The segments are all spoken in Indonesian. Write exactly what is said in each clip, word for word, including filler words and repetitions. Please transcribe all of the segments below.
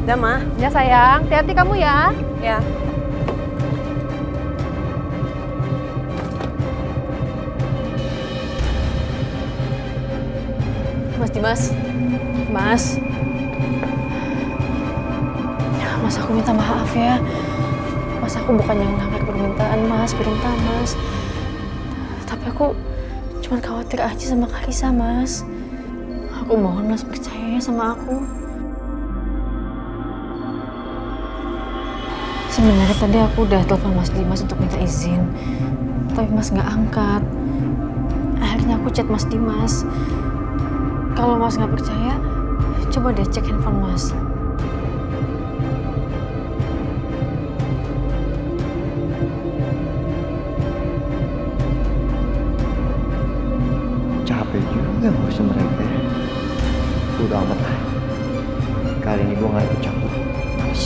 Udah, Ma. Ya sayang, hati-hati kamu ya. Ya. Mas Dimas. Mas. Mas, aku minta maaf ya. Mas, aku bukan yang nangkep permintaan Mas, perintah Mas. Tapi aku cuma khawatir aja sama Karissa, Mas. Aku mohon Mas percaya sama aku. Sebenarnya tadi aku udah telepon Mas Dimas untuk minta izin, tapi Mas nggak angkat. Akhirnya aku chat Mas Dimas. Kalau Mas nggak percaya, coba deh cek handphone Mas. Capek juga ngurusin mereka. Udah amat lah. Kali ini gue nggak ikut campur. Males.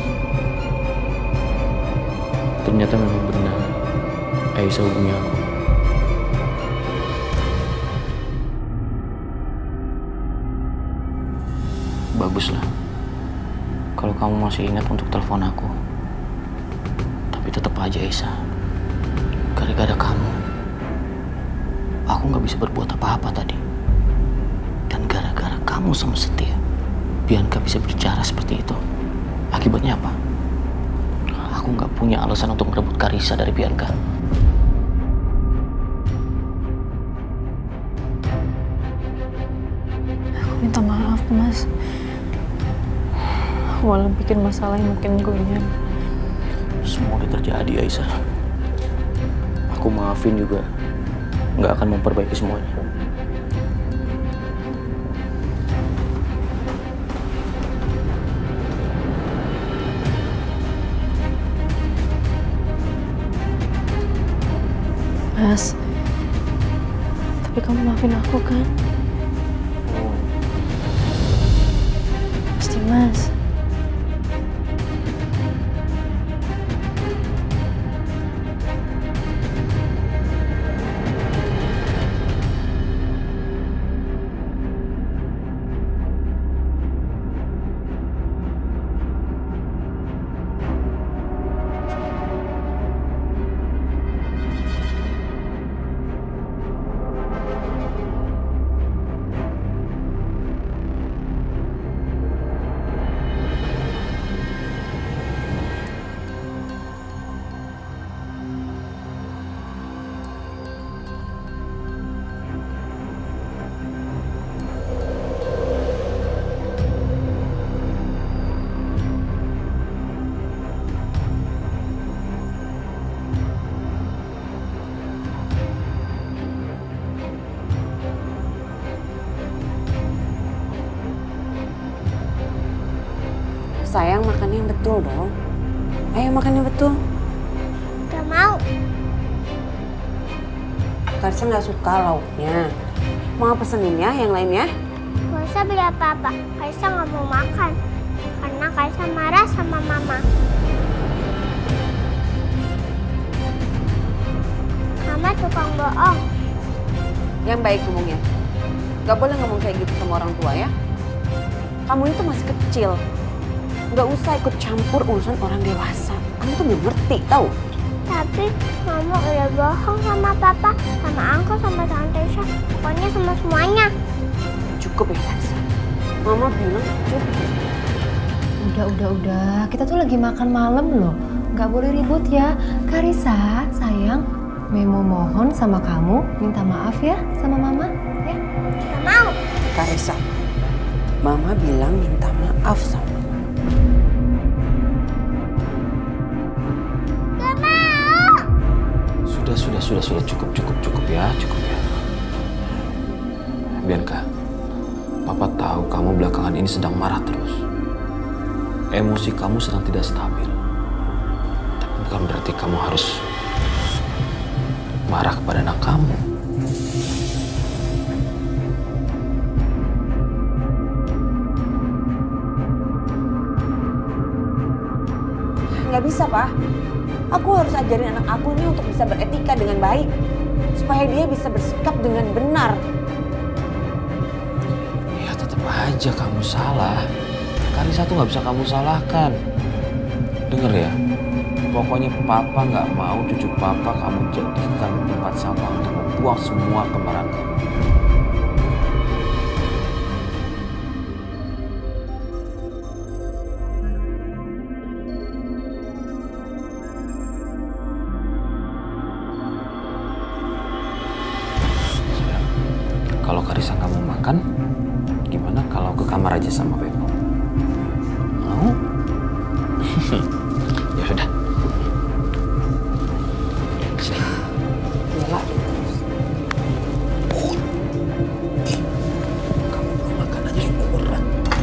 Ternyata memang benar Aisyah hubungi aku. Baguslah kalau kamu masih ingat untuk telepon aku. Tapi tetap aja Aisyah, gara-gara kamu aku nggak bisa berbuat apa-apa tadi. Dan gara-gara kamu sama Setia, Bianca bisa bicara seperti itu. Akibatnya apa? Aku nggak punya alasan untuk merebut Karissa dari Bianca. Aku minta maaf, Mas. Aku malah bikin masalah yang mungkin goyang. Semua udah terjadi, Aisyah. Aku maafin juga, nggak akan memperbaiki semuanya. Mas, tapi kamu maafin aku kan? Pasti, Mas. Sayang, makan yang betul dong. Ayo makan yang betul. Gak mau. Karissa nggak suka lauknya. Mau pesenin ya yang lainnya? Gak usah beli apa-apa. Karissa nggak mau makan. Karena Karissa marah sama mama. Mama tukang bohong. Yang baik ngomongnya. Gak boleh ngomong kayak gitu sama orang tua ya. Kamu itu masih kecil. Gak usah ikut campur urusan orang dewasa. Kamu tuh belum ngerti, tau? Tapi mama udah bohong sama papa, sama aku, sama tante Isha. Pokoknya sama semuanya. Cukup ya, Karissa. Mama bilang cukup. Udah, udah, udah. Kita tuh lagi makan malam loh. Gak boleh ribut ya. Karissa, sayang. Memo mohon sama kamu, minta maaf ya sama mama. Ya. Gak mau. Karissa, Mama bilang minta maaf sama mama. Gak mau. Sudah, sudah, sudah, sudah. Cukup, cukup, cukup ya, cukup ya. Bianca, Papa tahu kamu belakangan ini sedang marah terus. Emosi kamu sedang tidak stabil. Tapi bukan berarti kamu harus marah kepada anak kamu. Nggak bisa, Pak. Aku harus ajarin anak aku ini untuk bisa beretika dengan baik. Supaya dia bisa bersikap dengan benar. Ya tetap aja kamu salah. Karissa tuh nggak bisa kamu salahkan. Dengar ya, pokoknya papa nggak mau cucu papa kamu jadikan tempat sampah untuk membuang semua kemarahan kamu. Kalau Karissa nggak mau makan, gimana kalau ke kamar aja sama Bebo? Mau? Ya sudah. Sini. Bella terus. Kamu mau makan aja sudah berat.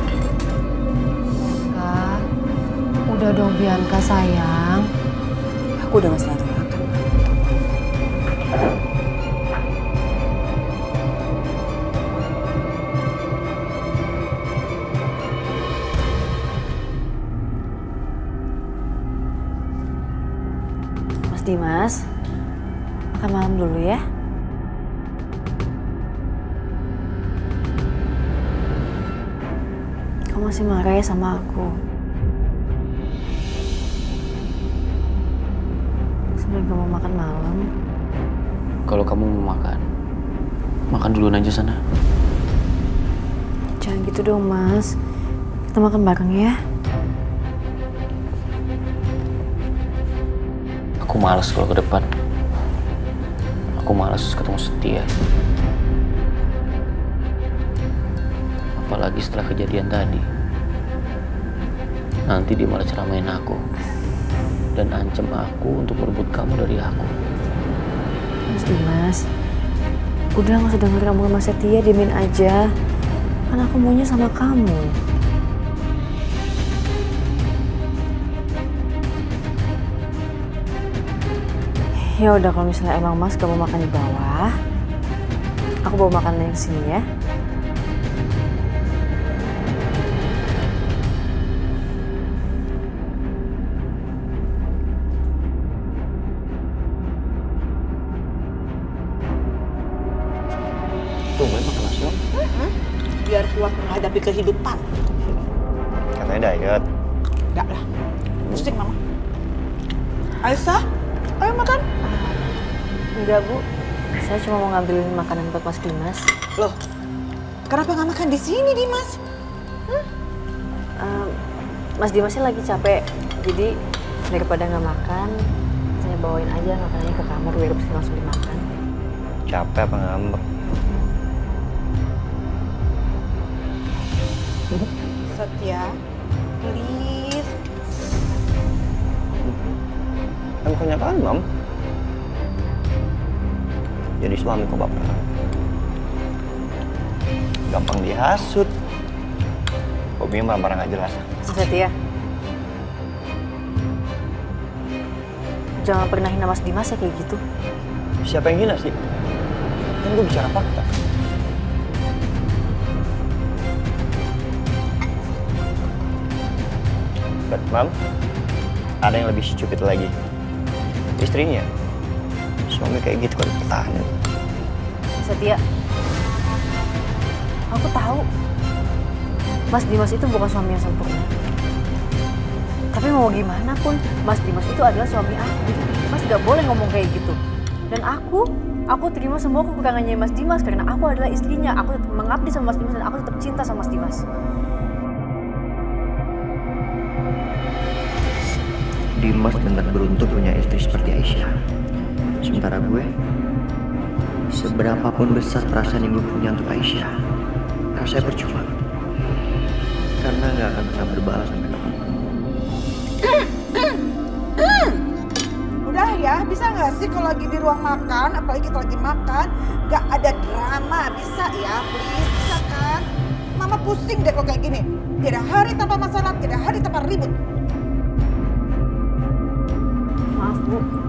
Kak, udah dong Bianca sayang. Aku udah nggak selera makan. Dimas, makan malam dulu ya. Kamu masih marah ya sama aku? Sebenarnya gak mau makan malam. Kalau kamu mau makan, makan duluan aja sana. Jangan gitu dong Mas, kita makan bareng ya. Aku malas kalau ke depan. Aku malas ketemu Setia. Apalagi setelah kejadian tadi. Nanti dia malah ceramain aku. Dan ancam aku untuk merebut kamu dari aku. Mas Dimas, udah gak usah dengerin omongan Mas Setia, diemin aja. Kan aku maunya sama kamu. Ya udah, kalau misalnya emang Mas gak mau makan di bawah, aku bawa makanannya ke sini ya. Tungguin makan nasi dong. Mm-hmm. Biar kuat menghadapi kehidupan. Katanya diet. Enggak lah, pusing mama. Aisyah, ayo makan. Enggak Bu, saya cuma mau ngambilin makanan buat Mas Dimas. Loh, kenapa nggak makan di sini Dimas? Hmm? Uh, Mas Dimasnya lagi capek, jadi daripada nggak makan, saya bawain aja makanannya ke kamar biar bisa langsung dimakan. Capek apa ngambek? Setia, please. Kan kebanyakan, Mam. Jadi suami kok bapak. Gampang dihasut. Hobinya marah-marah nggak jelas. Mas Setia, jangan pernah hina Mas Dimas ya kayak gitu. Siapa yang hina sih? Kan gue bicara fakta. But, Mam, ada yang lebih stupid lagi. Istrinya, suami kayak gitu kalau pertahanan. Mas Setia, aku tahu Mas Dimas itu bukan suami yang sempurna. Tapi mau gimana pun, Mas Dimas itu adalah suami aku. Mas gak boleh ngomong kayak gitu. Dan aku, aku terima semua kekurangannya Mas Dimas karena aku adalah istrinya. Aku tetap mengabdi sama Mas Dimas dan aku tetap cinta sama Mas Dimas. Dimas benar beruntung punya istri seperti Aisyah. Sementara gue, seberapapun besar perasaan yang gue punya untuk Aisyah, rasanya percuma. Karena gak akan pernah berbalas sampai kapanpun. Udah ya, bisa nggak sih kalau lagi di ruang makan, apalagi kita lagi makan, nggak ada drama, bisa ya, please, bisa kan? Mama pusing deh kalau kayak gini. Tidak hari tanpa masalah, tidak hari tanpa ribut. Maaf Bu,